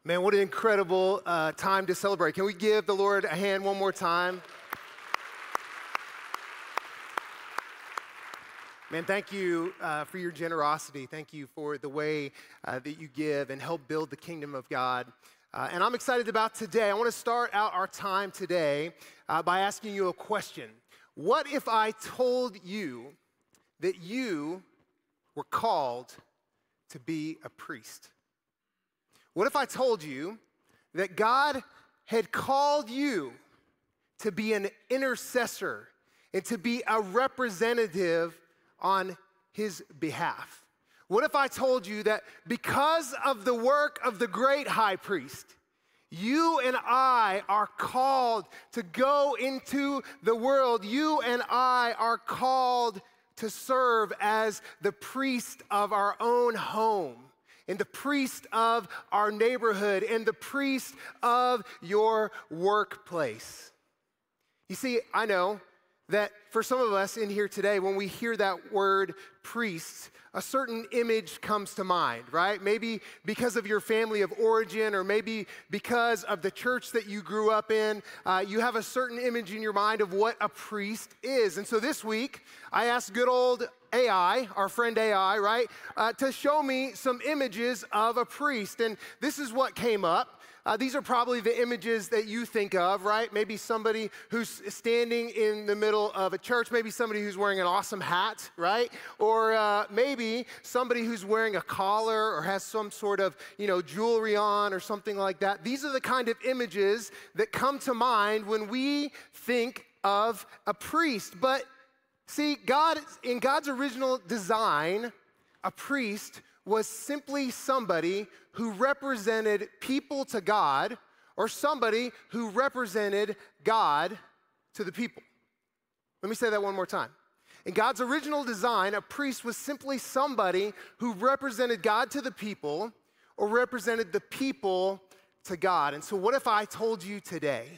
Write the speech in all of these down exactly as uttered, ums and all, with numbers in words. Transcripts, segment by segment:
Man, what an incredible uh, time to celebrate. Can we give the Lord a hand one more time? Man, thank you uh, for your generosity. Thank you for the way uh, that you give and help build the kingdom of God. Uh, and I'm excited about today. I want to start out our time today uh, by asking you a question. What if I told you that you were called to be a priest? What if I told you that God had called you to be an intercessor and to be a representative on his behalf? What if I told you that because of the work of the great high priest, you and I are called to go into the world. You and I are called to serve as the priest of our own home, and the priest of our neighborhood, and the priest of your workplace. You see, I know that for some of us in here today, when we hear that word priest, a certain image comes to mind, right? Maybe because of your family of origin, or maybe because of the church that you grew up in, uh, you have a certain image in your mind of what a priest is. And so this week, I asked good old A I, our friend A I, right, uh, to show me some images of a priest. And this is what came up. Uh, these are probably the images that you think of, right? Maybe somebody who's standing in the middle of a church, maybe somebody who's wearing an awesome hat, right? Or uh, maybe somebody who's wearing a collar or has some sort of, you know, jewelry on or something like that. These are the kind of images that come to mind when we think of a priest. But see, God, in God's original design, a priest was simply somebody who represented people to God, or somebody who represented God to the people. Let me say that one more time. In God's original design, a priest was simply somebody who represented God to the people, or represented the people to God. And so what if I told you today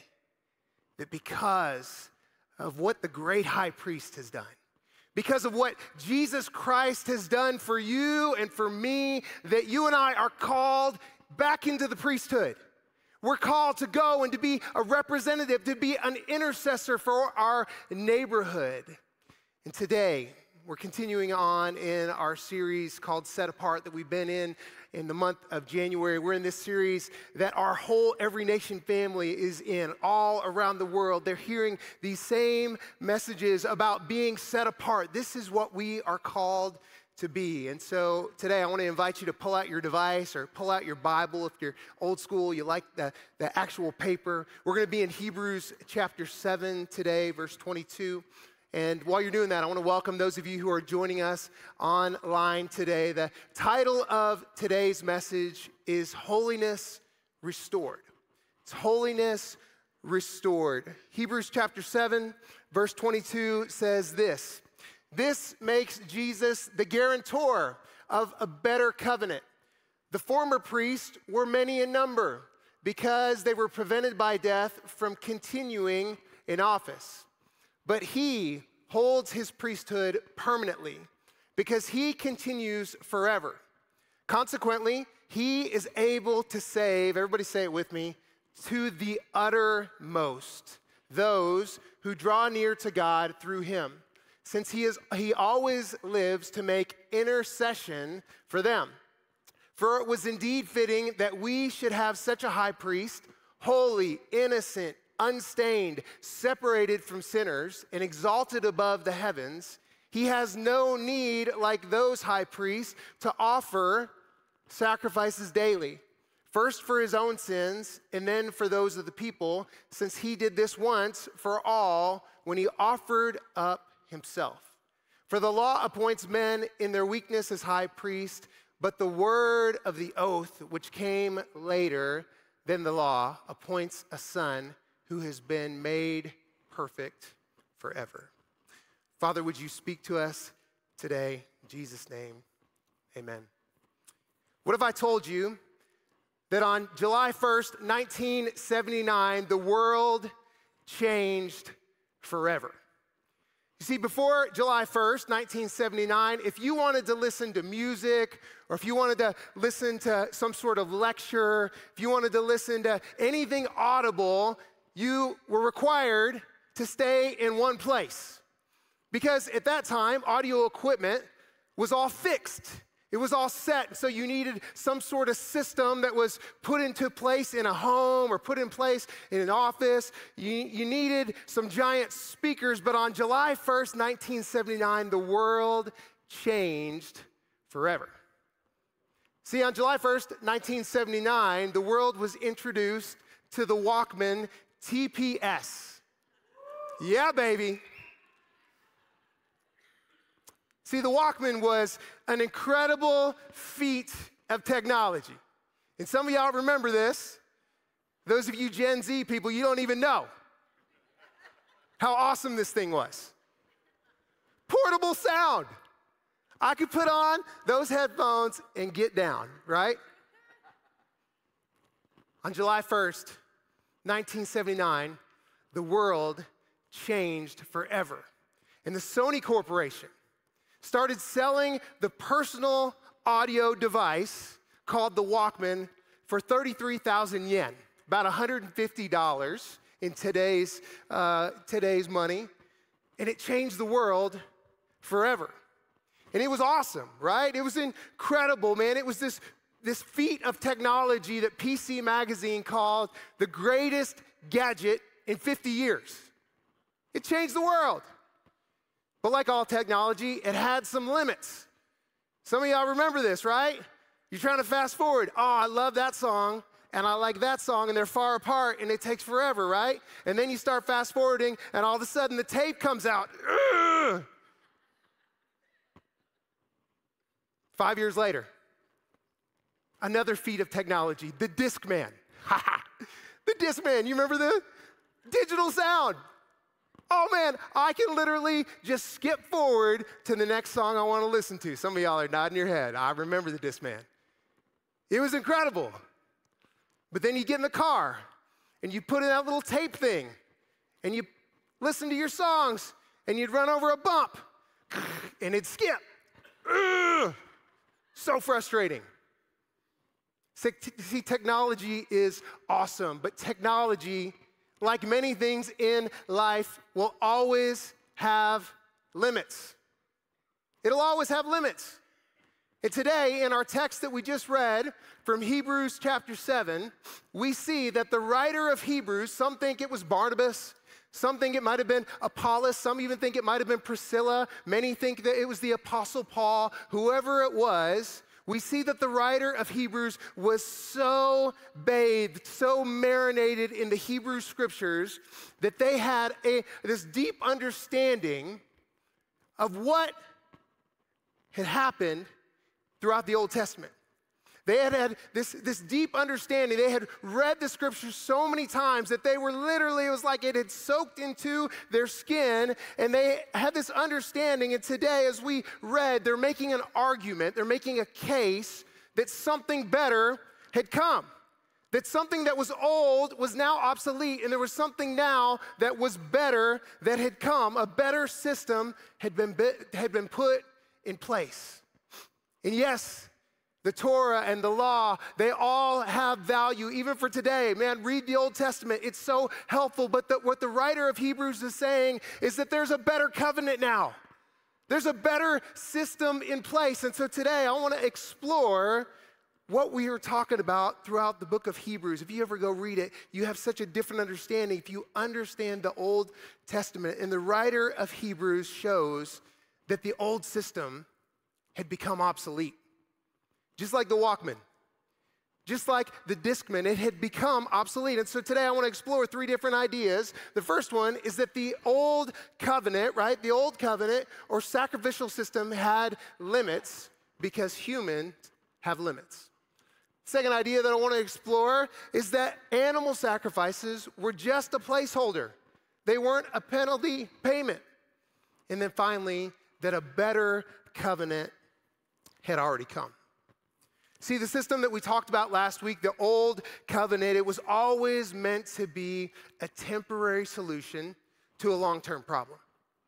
that because of what the great high priest has done, because of what Jesus Christ has done for you and for me, that you and I are called back into the priesthood. We're called to go and to be a representative, to be an intercessor for our neighborhood. And today, we're continuing on in our series called Set Apart that we've been in in the month of January. We're in this series that our whole Every Nation family is in, all around the world. They're hearing these same messages about being set apart. This is what we are called to be. And so today I want to invite you to pull out your device or pull out your Bible. If you're old school, you like the, the actual paper. We're going to be in Hebrews chapter seven today, verse twenty-two. And while you're doing that, I want to welcome those of you who are joining us online today. The title of today's message is Holiness Restored. It's Holiness Restored. Hebrews chapter seven, verse twenty-two says this: "This makes Jesus the guarantor of a better covenant. The former priests were many in number because they were prevented by death from continuing in office. But he holds his priesthood permanently because he continues forever. Consequently, he is able to save," everybody say it with me, "to the uttermost those who draw near to God through him, since he is he always lives to make intercession for them. For it was indeed fitting that we should have such a high priest, holy, innocent, unstained, separated from sinners, and exalted above the heavens. He has no need, like those high priests, to offer sacrifices daily, first for his own sins, and then for those of the people, since he did this once for all when he offered up himself. For the law appoints men in their weakness as high priest, but the word of the oath, which came later than the law, appoints a son who has been made perfect forever." Father, would you speak to us today? In Jesus' name, amen. What if I told you that on July first, nineteen seventy-nine, the world changed forever? You see, before July first, nineteen seventy-nine, if you wanted to listen to music, or if you wanted to listen to some sort of lecture, if you wanted to listen to anything audible, you were required to stay in one place. Because at that time, audio equipment was all fixed. It was all set, so you needed some sort of system that was put into place in a home or put in place in an office. You, you needed some giant speakers, but on July first, nineteen seventy-nine, the world changed forever. See, on July first, nineteen seventy-nine, the world was introduced to the Walkman T P S. Yeah, baby. See, the Walkman was an incredible feat of technology. And some of y'all remember this. Those of you Gen Z people, you don't even know how awesome this thing was. Portable sound. I could put on those headphones and get down, right? On July first, nineteen seventy-nine, the world changed forever. And the Sony Corporation started selling the personal audio device called the Walkman for thirty-three thousand yen, about one hundred fifty dollars in today's, uh, today's money. And it changed the world forever. And it was awesome, right? It was incredible, man. It was this, this feat of technology that P C Magazine called the greatest gadget in fifty years. It changed the world. But like all technology, it had some limits. Some of y'all remember this, right? You're trying to fast forward. Oh, I love that song, and I like that song, and they're far apart, and it takes forever, right? And then you start fast forwarding, and all of a sudden the tape comes out. Ugh! Five years later, another feat of technology, the Discman. The Discman, you remember the digital sound? Oh man, I can literally just skip forward to the next song I want to listen to. Some of y'all are nodding your head. I remember the Discman. It was incredible. But then you get in the car, and you put in that little tape thing, and you listen to your songs, and you'd run over a bump, and it'd skip. Ugh. So frustrating. See, technology is awesome, but technology, like many things in life, will always have limits. It'll always have limits. And today, in our text that we just read from Hebrews chapter seven, we see that the writer of Hebrews, some think it was Barnabas, some think it might have been Apollos, some even think it might have been Priscilla, many think that it was the Apostle Paul, whoever it was. We see that the writer of Hebrews was so bathed, so marinated in the Hebrew scriptures that they had a, this deep understanding of what had happened throughout the Old Testament. They had had this, this deep understanding. They had read the scriptures so many times that they were literally, it was like it had soaked into their skin, and they had this understanding. And today, as we read, they're making an argument, they're making a case that something better had come, that something that was old was now obsolete, and there was something now that was better that had come. A better system had been, had been put in place. And yes, the Torah and the law, they all have value, even for today. Man, read the Old Testament. It's so helpful. But the, what the writer of Hebrews is saying is that there's a better covenant now. There's a better system in place. And so today, I want to explore what we are talking about throughout the book of Hebrews. If you ever go read it, you have such a different understanding if you understand the Old Testament. And the writer of Hebrews shows that the old system had become obsolete. Just like the Walkman, just like the Discman, it had become obsolete. And so today I want to explore three different ideas. The first one is that the old covenant, right, the old covenant or sacrificial system had limits because humans have limits. Second idea that I want to explore is that animal sacrifices were just a placeholder. They weren't a penalty payment. And then finally, that a better covenant had already come. See, the system that we talked about last week, the old covenant, it was always meant to be a temporary solution to a long-term problem.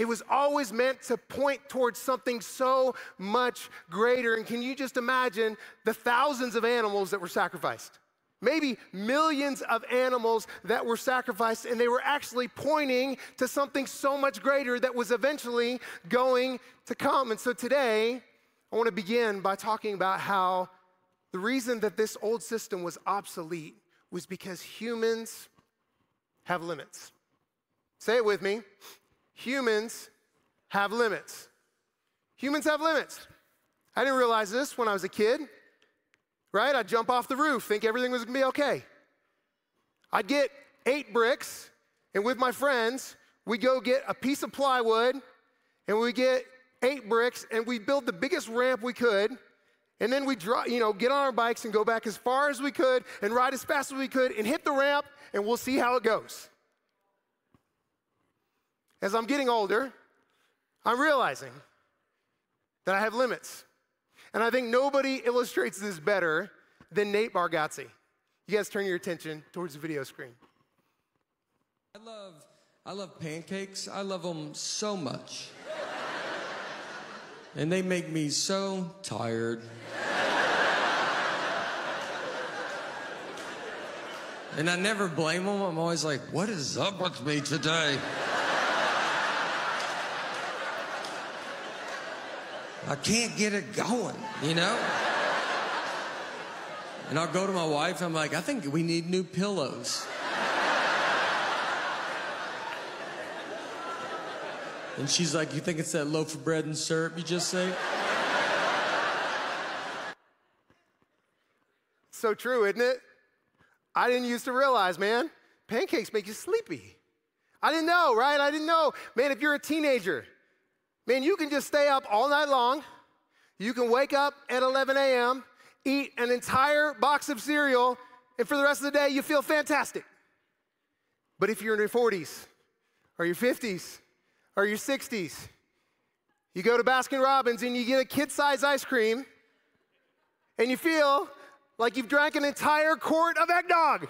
it was always meant to point towards something so much greater. And can you just imagine the thousands of animals that were sacrificed? Maybe millions of animals that were sacrificed, and they were actually pointing to something so much greater that was eventually going to come. And so today, I want to begin by talking about how the reason that this old system was obsolete was because humans have limits. Say it with me. Humans have limits. Humans have limits. I didn't realize this when I was a kid, right? I'd jump off the roof, think everything was gonna be okay. I'd get eight bricks, and with my friends, we'd go get a piece of plywood, and we'd get eight bricks, and we'd build the biggest ramp we could, and then we'd you know, get on our bikes and go back as far as we could, and ride as fast as we could, and hit the ramp, and we'll see how it goes. As I'm getting older, I'm realizing that I have limits. And I think nobody illustrates this better than Nate Bargatze. You guys turn your attention towards the video screen. I love, I love pancakes. I love them so much. And they make me so tired. And I never blame them. I'm always like, what is up with me today? I can't get it going, you know? And I'll go to my wife, I'm like, I think we need new pillows. And she's like, you think it's that loaf of bread and syrup you just say? So true, isn't it? I didn't used to realize, man, pancakes make you sleepy. I didn't know, right? I didn't know. Man, if you're a teenager, man, you can just stay up all night long. You can wake up at eleven a m, eat an entire box of cereal, and for the rest of the day, you feel fantastic. But if you're in your forties, or your fifties, or your sixties, you go to Baskin Robbins and you get a kid-size ice cream, and you feel like you've drank an entire quart of eggnog.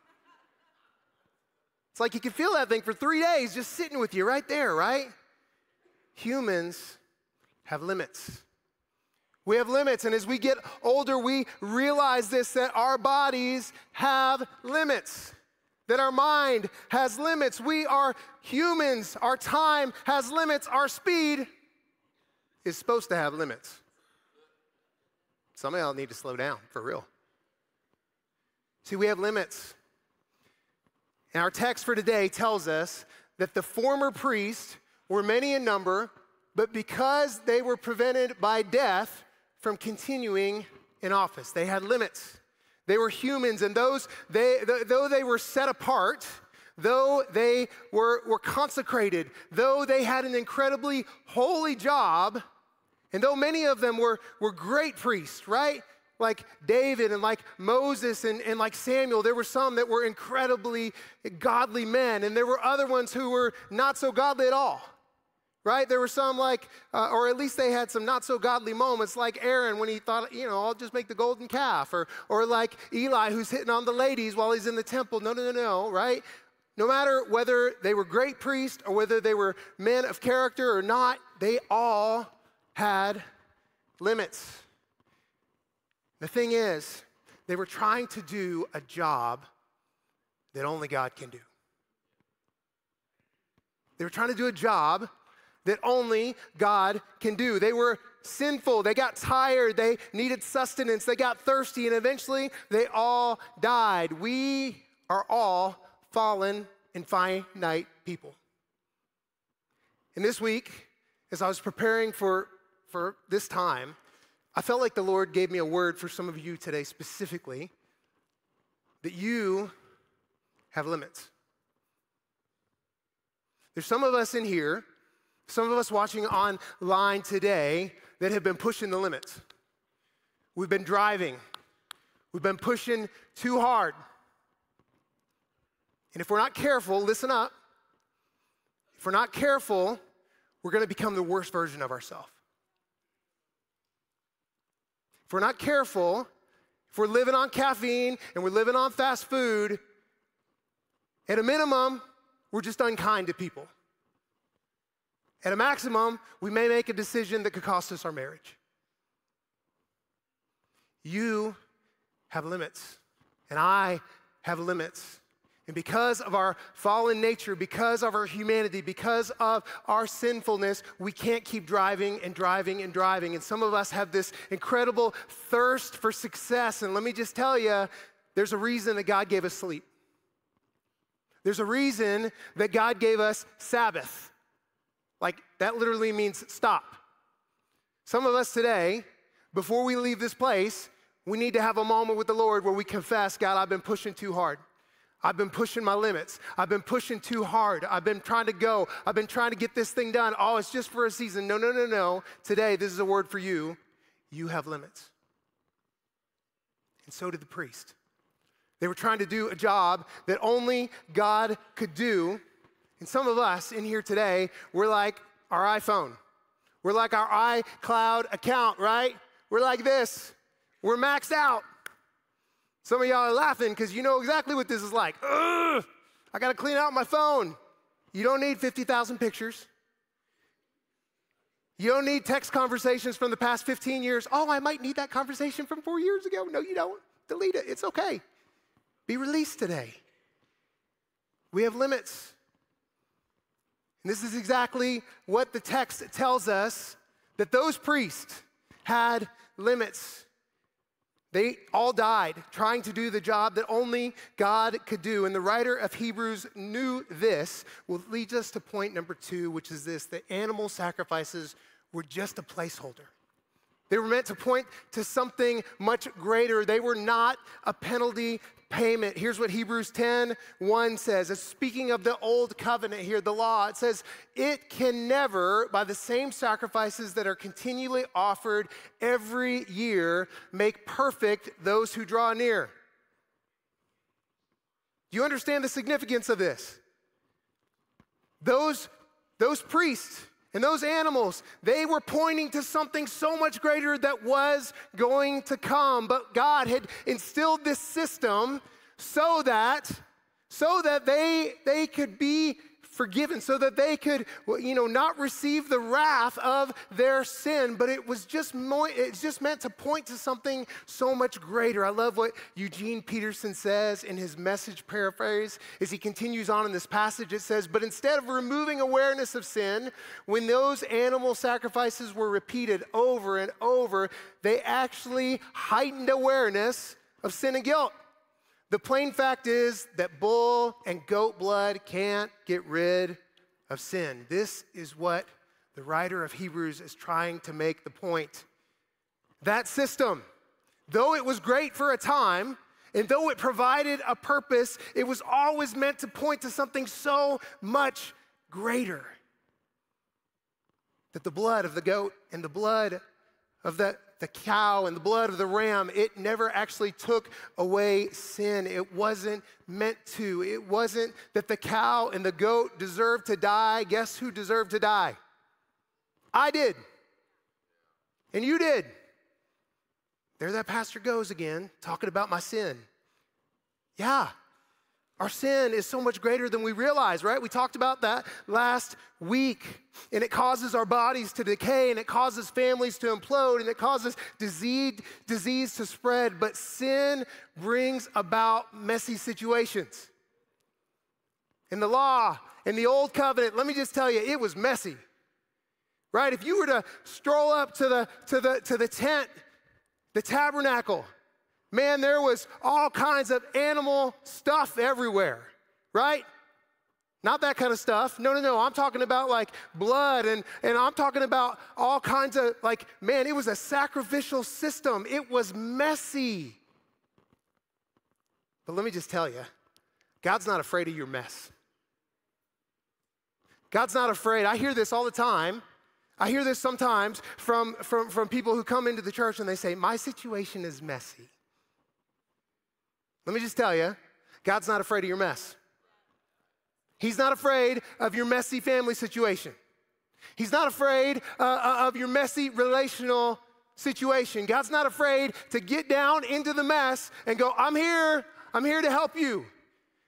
It's like you can feel that thing for three days just sitting with you right there, right? Humans have limits. We have limits, and as we get older, we realize this, that our bodies have limits, that our mind has limits. We are humans. Our time has limits. Our speed is supposed to have limits. Some of y'all need to slow down, for real. See, we have limits. And our text for today tells us that the former priests were many in number, but because they were prevented by death from continuing in office, they had limits. They were humans, and those they, though they were set apart, though they were, were consecrated, though they had an incredibly holy job, and though many of them were, were great priests, right? Like David and like Moses and, and like Samuel, there were some that were incredibly godly men, and there were other ones who were not so godly at all, right? There were some like, uh, or at least they had some not so godly moments, like Aaron when he thought, you know, I'll just make the golden calf, or, or like Eli who's hitting on the ladies while he's in the temple. No, no, no, no, right? No matter whether they were great priests or whether they were men of character or not, they all had limits. The thing is, they were trying to do a job that only God can do. They were trying to do a job that only God can do. They were sinful. They got tired. They needed sustenance. They got thirsty, and eventually they all died. We are all fallen and finite people. And this week, as I was preparing for, for this time, I felt like the Lord gave me a word for some of you today specifically, that you have limits. There's some of us in here, some of us watching online today that have been pushing the limits. We've been driving. We've been pushing too hard. And if we're not careful, listen up, if we're not careful, we're going to become the worst version of ourselves. If we're not careful, if we're living on caffeine and we're living on fast food, at a minimum, we're just unkind to people. At a maximum, we may make a decision that could cost us our marriage. You have limits, and I have limits. And because of our fallen nature, because of our humanity, because of our sinfulness, we can't keep driving and driving and driving. And some of us have this incredible thirst for success. And let me just tell you, there's a reason that God gave us sleep. There's a reason that God gave us Sabbath. Like, that literally means stop. Some of us today, before we leave this place, we need to have a moment with the Lord where we confess, God, I've been pushing too hard. I've been pushing my limits. I've been pushing too hard. I've been trying to go. I've been trying to get this thing done. Oh, it's just for a season. No, no, no, no. Today, this is a word for you. You have limits. And so did the priest. They were trying to do a job that only God could do. And some of us in here today, we're like our iPhone. We're like our iCloud account, right? We're like this. We're maxed out. Some of y'all are laughing because you know exactly what this is like. Ugh, I got to clean out my phone. You don't need fifty thousand pictures. You don't need text conversations from the past fifteen years. Oh, I might need that conversation from four years ago. No, you don't. Delete it. It's okay. Be released today. We have limits. And this is exactly what the text tells us, that those priests had limits. They all died trying to do the job that only God could do. And the writer of Hebrews knew this, will lead us to point number two, which is this: that animal sacrifices were just a placeholder. They were meant to point to something much greater. They were not a penalty payment. Here's what Hebrews ten one says. It's speaking of the old covenant here, the law. It says, it can never, by the same sacrifices that are continually offered every year, make perfect those who draw near. Do you understand the significance of this? Those, those priests and those animals, they were pointing to something so much greater that was going to come. But God had instilled this system so that, so that they, they could be forgiven, so that they could, you know, not receive the wrath of their sin. But it was just more, it's just meant to point to something so much greater. I love what Eugene Peterson says in his Message paraphrase as he continues on in this passage. It says, but instead of removing awareness of sin, when those animal sacrifices were repeated over and over, they actually heightened awareness of sin and guilt. The plain fact is that bull and goat blood can't get rid of sin. This is what the writer of Hebrews is trying to make the point. That system, though it was great for a time, and though it provided a purpose, it was always meant to point to something so much greater. That the blood of the goat and the blood of the the cow and the blood of the ram, it never actually took away sin. It wasn't meant to. It wasn't that the cow and the goat deserved to die. Guess who deserved to die? I did. And you did. There that pastor goes again, talking about my sin. Yeah. Our sin is so much greater than we realize, right? We talked about that last week. And it causes our bodies to decay, and it causes families to implode, and it causes disease, disease to spread. But sin brings about messy situations. In the law, in the old covenant, let me just tell you, it was messy. Right? If you were to stroll up to the, to the, to the tent, the tabernacle, man, there was all kinds of animal stuff everywhere, right? Not that kind of stuff. No, no, no. I'm talking about like blood, and, and I'm talking about all kinds of, like, man, it was a sacrificial system. It was messy. But let me just tell you, God's not afraid of your mess. God's not afraid. I hear this all the time. I hear this sometimes from, from, from people who come into the church and they say, my situation is messy. Let me just tell you, God's not afraid of your mess. He's not afraid of your messy family situation. He's not afraid uh, of your messy relational situation. God's not afraid to get down into the mess and go, I'm here, I'm here to help you.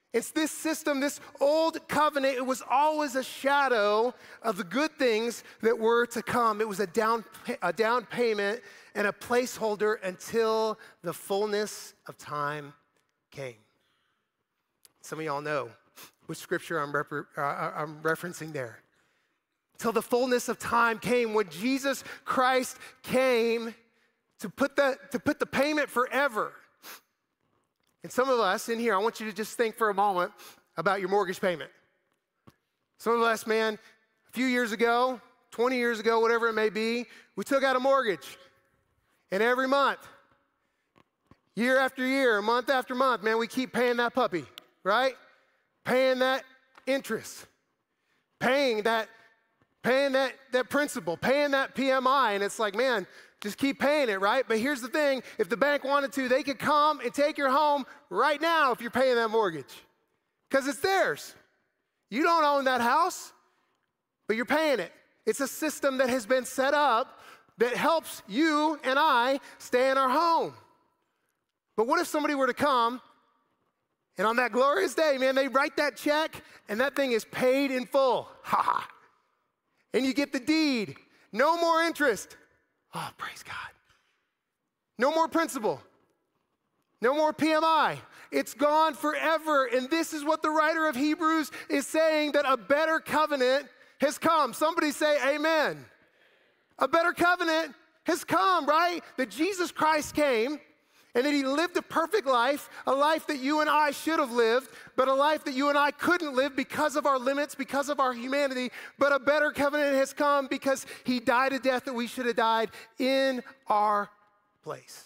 It's this system, this old covenant, it was always a shadow of the good things that were to come. It was a down, a down payment and a placeholder until the fullness of time came. Some of y'all know which scripture I'm, refer, uh, I'm referencing there. Till the fullness of time came, when Jesus Christ came to put the, to put the payment forever. And some of us in here, I want you to just think for a moment about your mortgage payment. Some of us, man, a few years ago, twenty years ago, whatever it may be, we took out a mortgage. And every month, year after year, month after month, man, we keep paying that puppy, right? Paying that interest, paying that, paying that, that principal, paying that P M I. And it's like, man, just keep paying it, right? But here's the thing. If the bank wanted to, they could come and take your home right now if you're paying that mortgage, because it's theirs. You don't own that house, but you're paying it. It's a system that has been set up that helps you and I stay in our home. But what if somebody were to come and on that glorious day, man, they write that check and that thing is paid in full. Ha ha. And you get the deed. No more interest. Oh, praise God. No more principal. No more P M I. It's gone forever. And this is what the writer of Hebrews is saying, that a better covenant has come. Somebody say amen. A better covenant has come, right? That Jesus Christ came and that he lived a perfect life, a life that you and I should have lived, but a life that you and I couldn't live because of our limits, because of our humanity. But a better covenant has come because he died a death that we should have died in our place.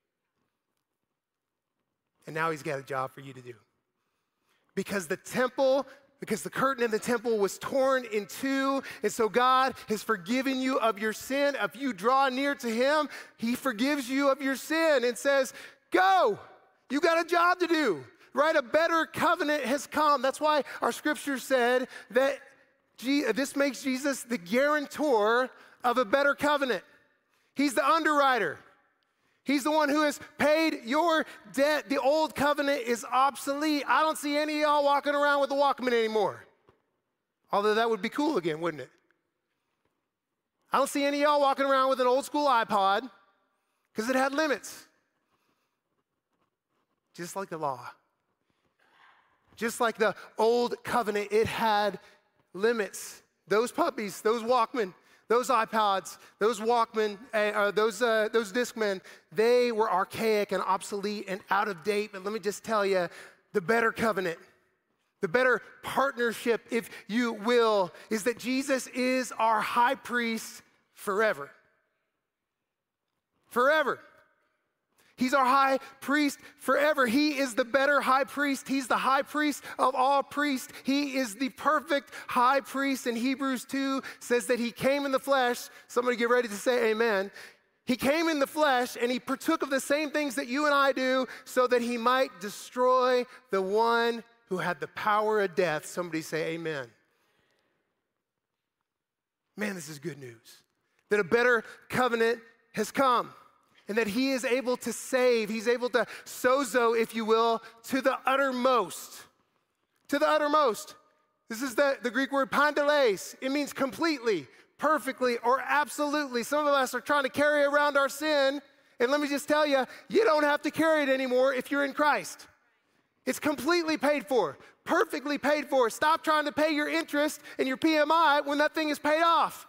And now he's got a job for you to do. Because the temple, because the curtain in the temple was torn in two, and so God has forgiven you of your sin. If you draw near to him, he forgives you of your sin and says, go, you got a job to do, right? A better covenant has come. That's why our scripture said that G- this makes Jesus the guarantor of a better covenant. He's the underwriter. He's the one who has paid your debt. The old covenant is obsolete. I don't see any of y'all walking around with a Walkman anymore. Although that would be cool again, wouldn't it? I don't see any of y'all walking around with an old school iPod because it had limits. Just like the law. Just like the old covenant, it had limits. Those puppies, those Walkman, those iPods, those Walkman, uh, those, uh, those Discmen, they were archaic and obsolete and out of date. But let me just tell you, the better covenant, the better partnership, if you will, is that Jesus is our high priest forever. Forever. He's our high priest forever. He is the better high priest. He's the high priest of all priests. He is the perfect high priest. And Hebrews two says that he came in the flesh. Somebody get ready to say amen. He came in the flesh and he partook of the same things that you and I do so that he might destroy the one who had the power of death. Somebody say amen. Man, this is good news. That a better covenant has come. And that he is able to save, he's able to sozo, if you will, to the uttermost. To the uttermost. This is the, the Greek word pandeles. It means completely, perfectly, or absolutely. Some of us are trying to carry around our sin, and let me just tell you, you don't have to carry it anymore if you're in Christ. It's completely paid for, perfectly paid for. Stop trying to pay your interest and your P M I when that thing is paid off.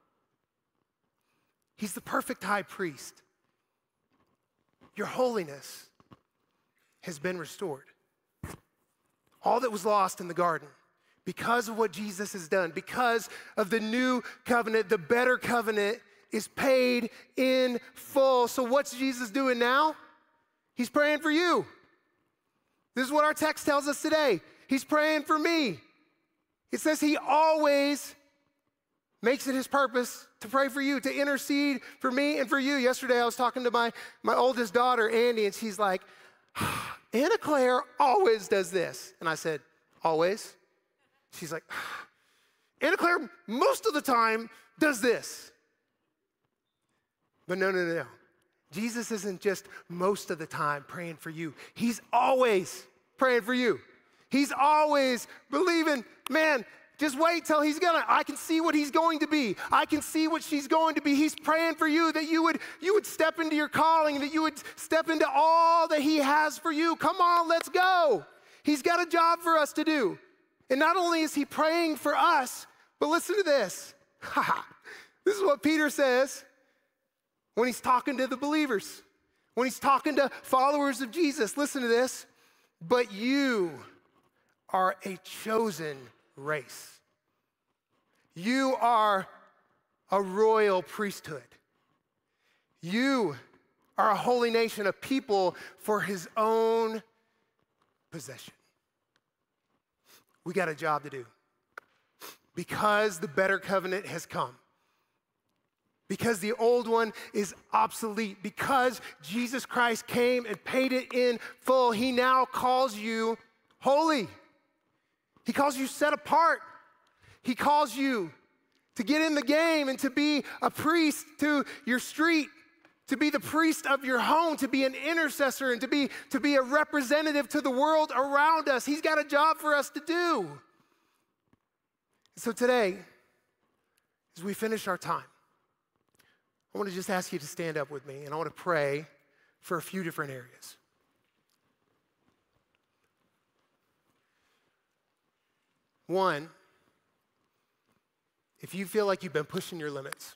He's the perfect high priest. Your holiness has been restored. All that was lost in the garden, because of what Jesus has done, because of the new covenant, the better covenant is paid in full. So what's Jesus doing now? He's praying for you. This is what our text tells us today. He's praying for me. It says he always makes it his purpose to pray for you, to intercede for me and for you. Yesterday, I was talking to my, my oldest daughter, Andy, and she's like, Anna Claire always does this. And I said, always? She's like, Anna Claire most of the time does this. But no, no, no, no. Jesus isn't just most of the time praying for you. He's always praying for you. He's always believing, man, just wait till he's gonna, I can see what he's going to be. I can see what she's going to be. He's praying for you that you would, you would step into your calling, that you would step into all that he has for you. Come on, let's go. He's got a job for us to do. And not only is he praying for us, but listen to this. This is what Peter says when he's talking to the believers, when he's talking to followers of Jesus. Listen to this. But you are a chosen race. You are a royal priesthood. You are a holy nation, a people for his own possession. We got a job to do. Because the better covenant has come. Because the old one is obsolete. Because Jesus Christ came and paid it in full. He now calls you holy. He calls you set apart. He calls you to get in the game and to be a priest to your street, to be the priest of your home, to be an intercessor, and to be, to be a representative to the world around us. He's got a job for us to do. So today, as we finish our time, I want to just ask you to stand up with me, and I want to pray for a few different areas. One, if you feel like you've been pushing your limits,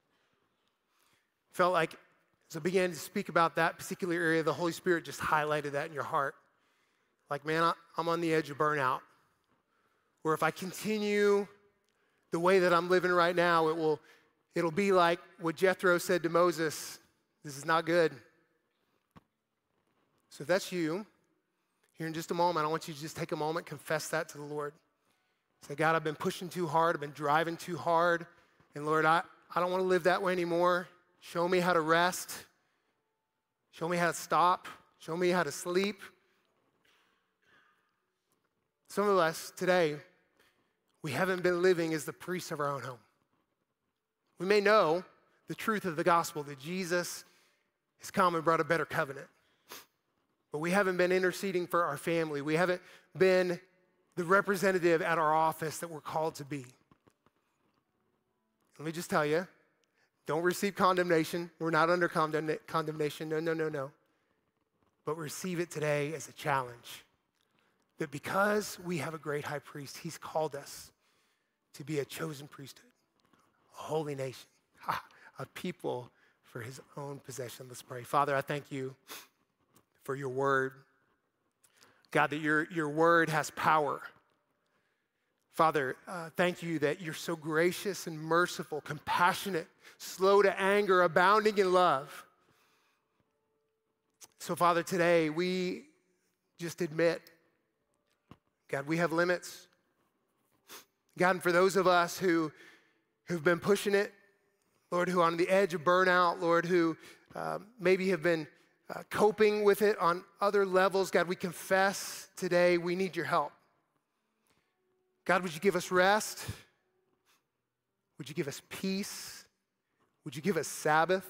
felt like as I began to speak about that particular area, the Holy Spirit just highlighted that in your heart. Like, man, I'm on the edge of burnout. Where if I continue the way that I'm living right now, it will, it'll be like what Jethro said to Moses, this is not good. So if that's you, here in just a moment, I want you to just take a moment, confess that to the Lord. Say, God, I've been pushing too hard. I've been driving too hard. And Lord, I, I don't want to live that way anymore. Show me how to rest. Show me how to stop. Show me how to sleep. Some of us today, we haven't been living as the priests of our own home. We may know the truth of the gospel, that Jesus has come and brought a better covenant. But we haven't been interceding for our family. We haven't been the representative at our office that we're called to be. Let me just tell you, don't receive condemnation. We're not under condemn- condemnation. No, no, no, no. But receive it today as a challenge. That because we have a great high priest, he's called us to be a chosen priesthood, a holy nation, a people for his own possession. Let's pray. Father, I thank you for your word. God, that your, your word has power. Father, uh, thank you that you're so gracious and merciful, compassionate, slow to anger, abounding in love. So, Father, today we just admit, God, we have limits. God, and for those of us who, who've been pushing it, Lord, who are on the edge of burnout, Lord, who uh, maybe have been Uh, coping with it on other levels, God, we confess today we need your help. God, would you give us rest? Would you give us peace? Would you give us Sabbath?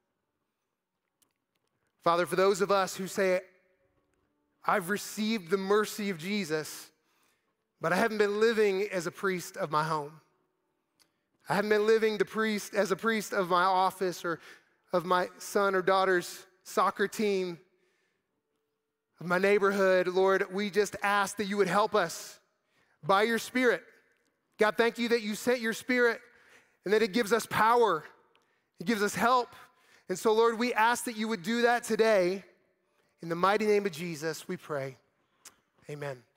Father, for those of us who say, I've received the mercy of Jesus, but I haven't been living as a priest of my home. I haven't been living the priest as a priest of my office or of my son or daughter's soccer team, of my neighborhood. Lord, we just ask that you would help us by your Spirit. God, thank you that you sent your Spirit and that it gives us power. It gives us help. And so, Lord, we ask that you would do that today. In the mighty name of Jesus, we pray. Amen.